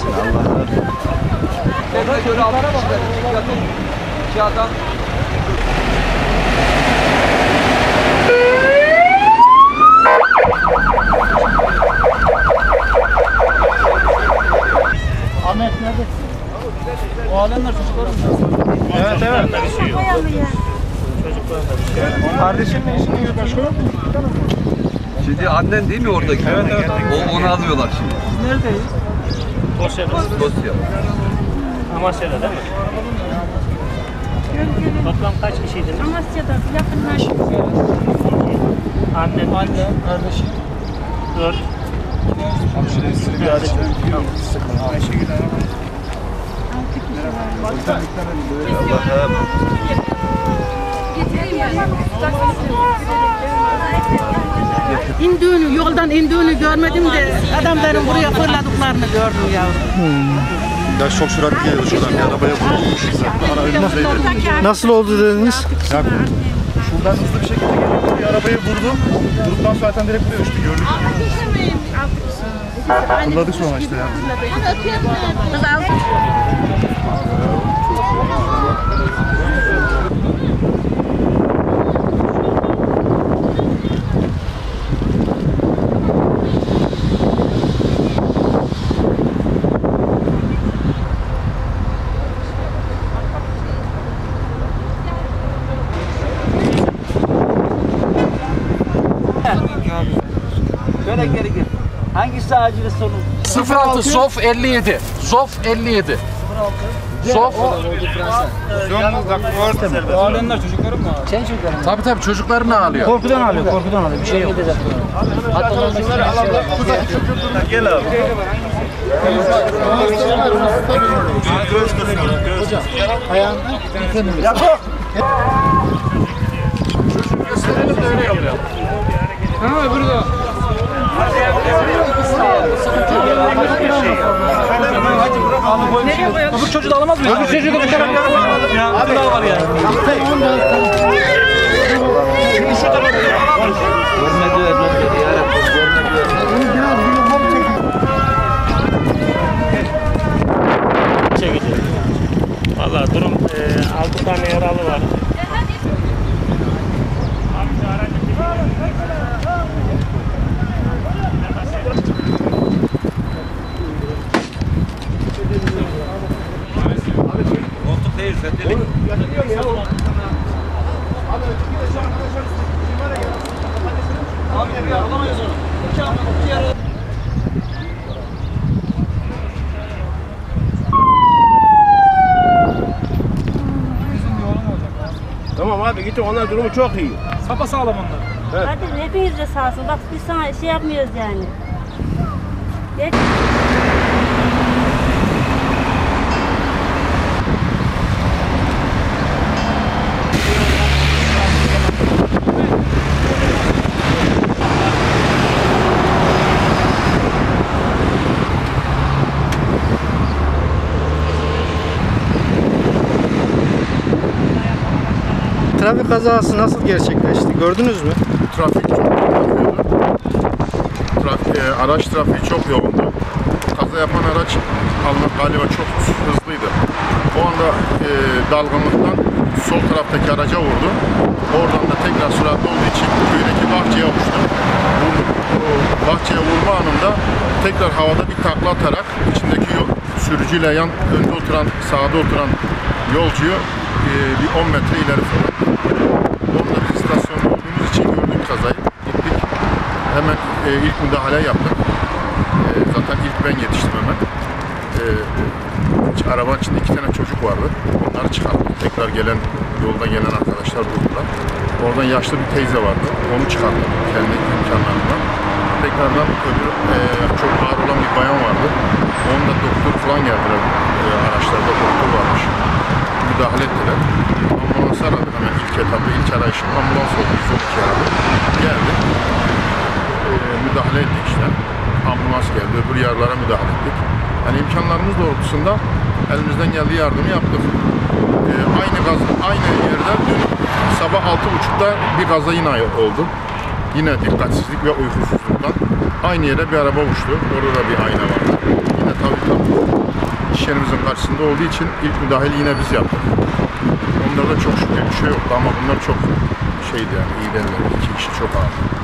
etsin. Allah razı olsun. Ona göre almışlar. İki adam. Ahmet nerede? O alemler çocuklarım. Evet evet. Kardeşin ne işini yapıyor başkanım? Şimdi annen değil mi oradaki? Evet evet. Onu alıyorlar şimdi. Biz neredeyiz? Dosya. Amasya'da değil mi? Toplam kaç kişiydiniz? Amasya'da yakınlar. Anne, kardeşim. 4. Bir adet. Allah'ım. İndiğini, yoldan indiğini görmedim de adamların buraya fırladıklarını gördüm yavrum. Ya çok süratli geliyordu şuradan bir arabaya vurulmuş. Ara önümüzdeydi. Nasıl oldu dediniz? Ya şuradan hızlı bir şekilde geliyordu. Bir arabaya vurdu. Vurduktan sonra zaten direkt buraya uçtu. Gördük. Fırladık sonra işte ya. Şöyle geri gir. Hangisi acil sorun? 06 Zof 57. Zof 57. Zof. O alemler çocuklarım mı? Sen çocuklarım. Tabii çocuklarını ağlıyor. Korkudan alıyor, korkudan alıyor. Bir şey yok. Gel abi. Ayağında. Gösterelim de öyle yapalım. Ha öbürü de. Öbür çocuğu da alamaz mıyız? Öbür çocuğu da bu tarafa ya. Abi daha var ya. Valla durum 6 tane yaralı var. Koltuk değil, sendelik. Abi alamayız onu. İki yara. Tamam abi gittik. Onlar durumu çok iyi. Sapasağlam onlar. Hadi hepiniz de sağ olsun. Bak biz sana şey yapmıyoruz yani. Geç. Trafik kazası nasıl gerçekleşti? Gördünüz mü? Trafik çok yoğundu. Araç trafiği çok yoğundu. Kaza yapan araç galiba çok hızlıydı. O anda dalgınlıktan sol taraftaki araca vurdu. Oradan da tekrar süratli olduğu için köydeki bahçeye uçtu. Bahçeye vurma anında tekrar havada bir takla atarak içindeki sürücüyle önde oturan, sağda oturan yolcuyu bir 10 metre ileri fırlattı. Orada biz istasyonda olduğumuz için gördük kazayı. Gittik. Hemen ilk müdahale yaptık. Zaten ilk ben yetiştim hemen. Arabanın içinde 2 tane çocuk vardı. Onları çıkarttık. Tekrar yolda gelen arkadaşlar durdular. Oradan yaşlı bir teyze vardı. Onu çıkarttık kendi imkanlarından. Tekrardan öbür çok ağır olan bir bayan vardı. Onun da doktor falan geldiler. Araçlarda doktor varmış. Müdahale ettiler. Ambulans aradı hemen ilk etapta, ilk arayışım ambulans oldu. 112 aradı. Geldi. Müdahale ettik işte. Ambulans geldi. Öbür yaralara müdahale ettik. Yani imkanlarımız doğrultusunda elimizden geldiği yardımı yaptık. Aynı yerde dün sabah 6.30'da bir kaza yine oldu. Yine dikkatsizlik ve uykusuzluktan aynı yere bir araba uçtu. Orada da bir ayna vardı. Yine tabii iş yerimizin karşısında olduğu için ilk müdahale yine biz yaptık. Onlarda çok şükür bir şey yoktu ama bunlar çok şeydi yani, iyi değiller. 2 kişi çok ağır.